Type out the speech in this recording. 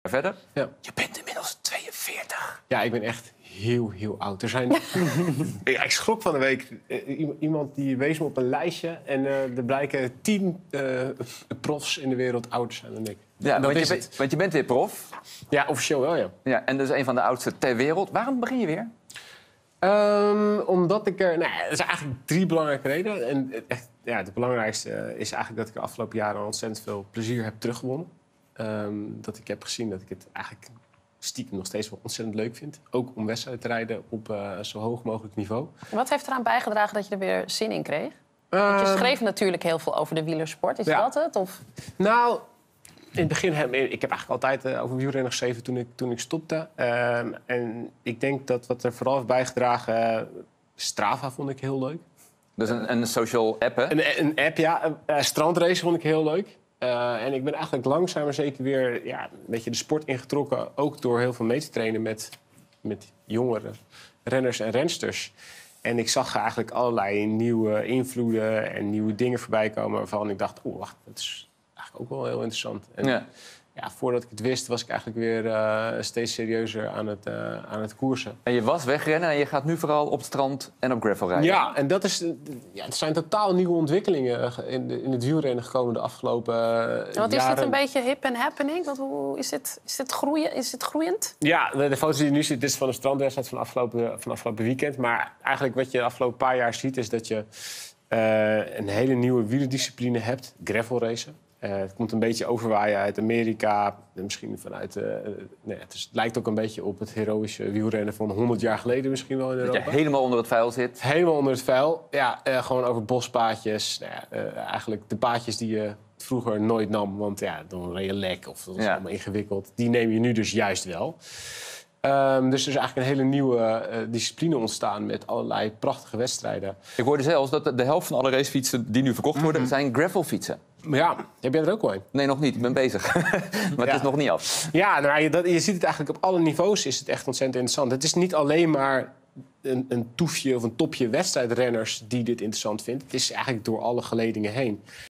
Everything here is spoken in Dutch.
verder. Ja. Je bent inmiddels 42. Ja, ik ben echt heel oud. Er zijn... ik schrok van de week. Iemand die wees me op een lijstje. En er blijken 10 profs in de wereld ouder zijn dan ik. Ja, Dat want, is want je bent weer prof. Ja, officieel wel, ja. Ja, en dat is een van de oudste ter wereld. Waarom begin je weer? Omdat ik er... Nou, er zijn eigenlijk 3 belangrijke redenen. En echt, ja, de belangrijkste is eigenlijk dat ik de afgelopen jaren ontzettend veel plezier heb teruggewonnen. Dat ik heb gezien dat ik het eigenlijk stiekem nog steeds wel ontzettend leuk vind. Ook om wedstrijden te rijden op zo hoog mogelijk niveau. Wat heeft eraan bijgedragen dat je er weer zin in kreeg? Want je schreef natuurlijk heel veel over de wielersport. Is dat het? Of? Nou, in het begin ik heb eigenlijk altijd over wielrennen geschreven toen ik stopte. En ik denk dat wat er vooral heeft bijgedragen... Strava vond ik heel leuk. Dus een social app, hè? Een app, ja. Strandrace vond ik heel leuk. En ik ben eigenlijk langzaam maar zeker weer een beetje de sport ingetrokken. Ook door heel veel mee te trainen met jongere renners en rensters. En ik zag eigenlijk allerlei nieuwe invloeden en nieuwe dingen voorbij komen... waarvan ik dacht, wacht, dat is eigenlijk ook wel heel interessant. En voordat ik het wist, was ik eigenlijk weer steeds serieuzer aan het koersen. En je was wegrennen en je gaat nu vooral op het strand en op gravel rijden. Ja, en dat is, het zijn totaal nieuwe ontwikkelingen in het wielrennen gekomen de afgelopen Want is jaren. dit een beetje hip en happening? Hoe is het groeiend? Ja, de foto's die je nu ziet, dit is van een strandwedstrijd van afgelopen weekend. Maar eigenlijk wat je de afgelopen paar jaar ziet, is dat je een hele nieuwe wielerdiscipline hebt. Gravel racen. Het komt een beetje overwaaien uit Amerika. Misschien vanuit... het lijkt ook een beetje op het heroïsche wielrennen van 100 jaar geleden misschien wel in Europa. Dat je helemaal onder het vuil zit. Helemaal onder het vuil. Ja, gewoon over bospaadjes. Eigenlijk de paadjes die je vroeger nooit nam. Want dan reed je lek of dat was allemaal ingewikkeld. Die neem je nu dus juist wel. Dus er is eigenlijk een hele nieuwe discipline ontstaan met allerlei prachtige wedstrijden. Ik hoorde zelfs dat de helft van alle racefietsen die nu verkocht worden, zijn gravelfietsen. Ja, heb jij er ook wel een? Nee, nog niet. Ik ben bezig. Maar het is nog niet af. Ja, nou, je ziet het eigenlijk op alle niveaus is het echt ontzettend interessant. Het is niet alleen maar een toefje of een topje wedstrijdrenners die dit interessant vindt. Het is eigenlijk door alle geledingen heen.